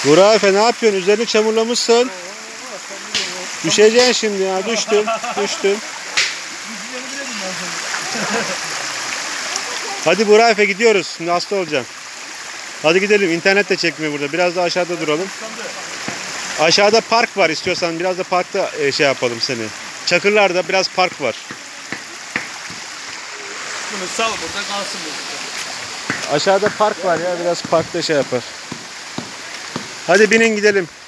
Burak Efe ne yapıyorsun? Üzerini çamurlamışsın. Düşeceksin şimdi ya. Düştün. Hadi Burak Efe gidiyoruz. Şimdi hasta olacağım. Hadi gidelim. İnternet de çekmiyor burada. Biraz da aşağıda duralım. Aşağıda park var. İstiyorsan biraz da parkta şey yapalım seni. Çakırlar'da biraz park var. Bunu sal burada kalsın burada. Aşağıda park var ya. Biraz parkta şey yapar. Hadi binin gidelim.